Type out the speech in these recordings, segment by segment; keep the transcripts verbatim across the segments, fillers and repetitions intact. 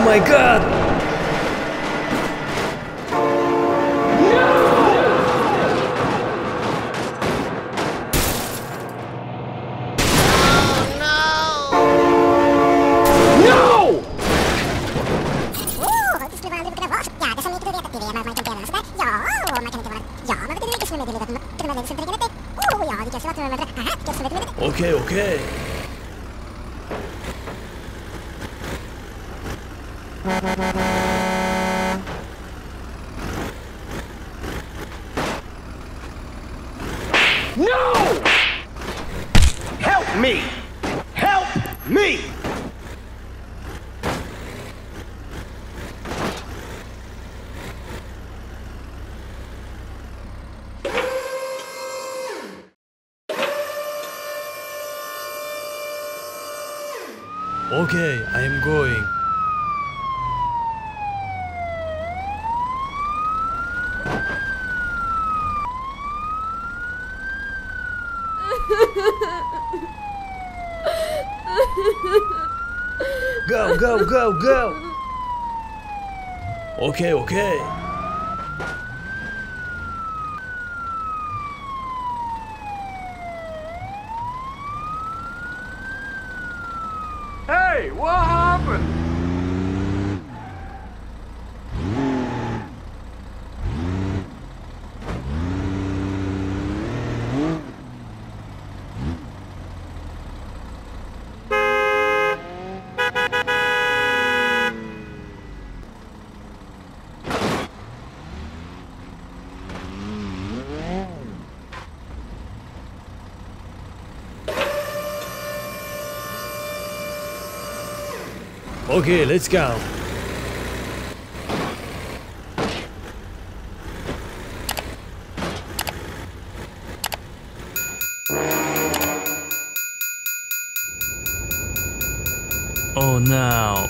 my god! Okay, okay. No! Help me! Help me! Okay, I am going. Go, go, go, go! Okay, okay. Hey, what happened? Okay, let's go. Oh no.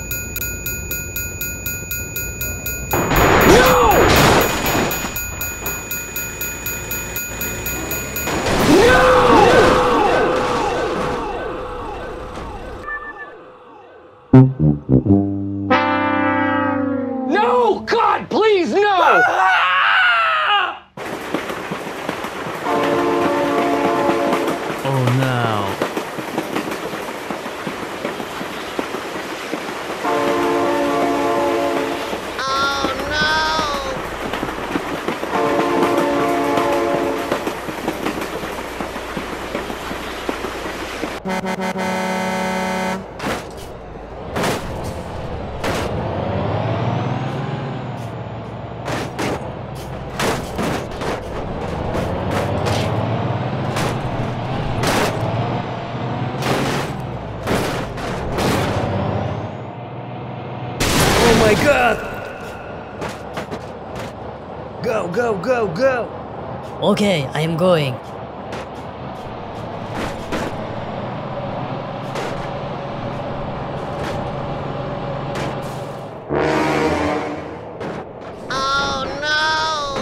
No! God, please, no! Oh no. Oh my god! Go, go, go, go! Okay, I am going. Oh no!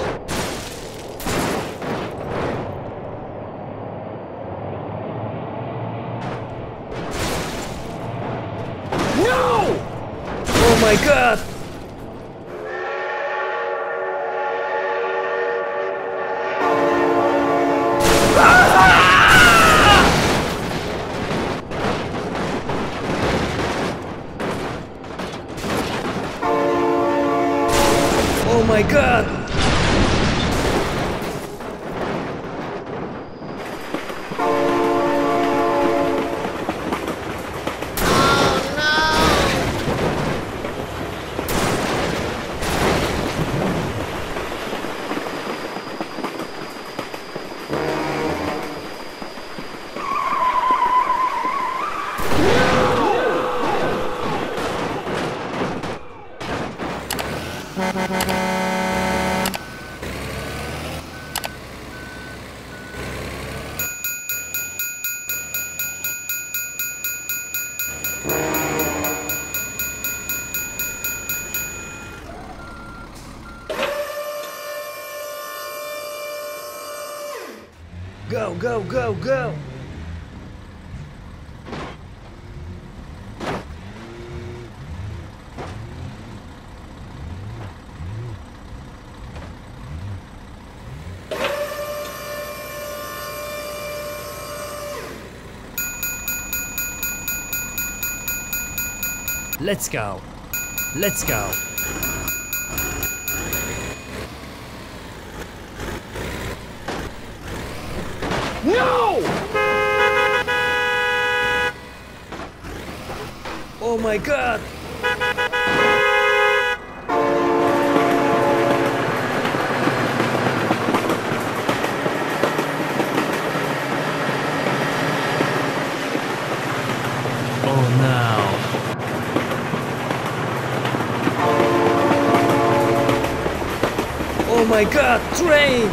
No! Oh my god! Oh my god! Go, go, go, go! Let's go. Let's go. No! Oh my god! Oh no. Oh my god, train!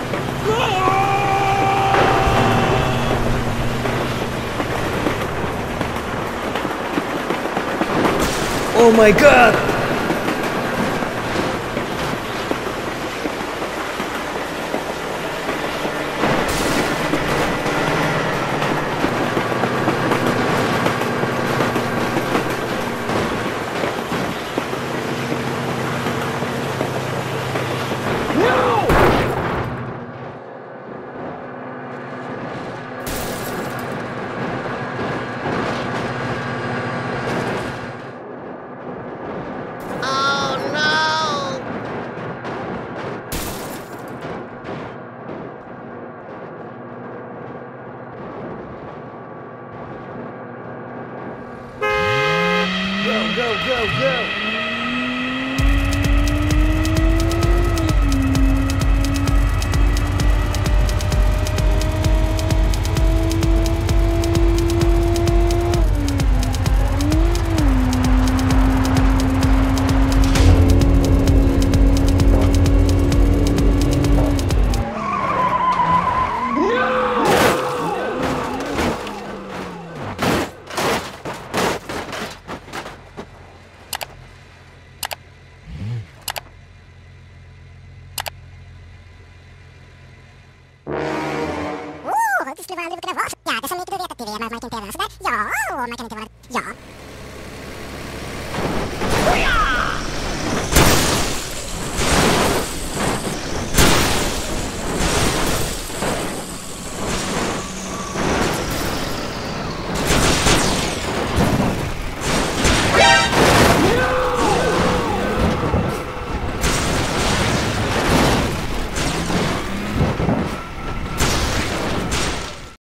Oh my god! Go, go, go, go! Det skulle vara, det skulle vara så jäkla så mycket du vet att det är, man kan inte göra sådär. Ja, och man kan inte vara, ja.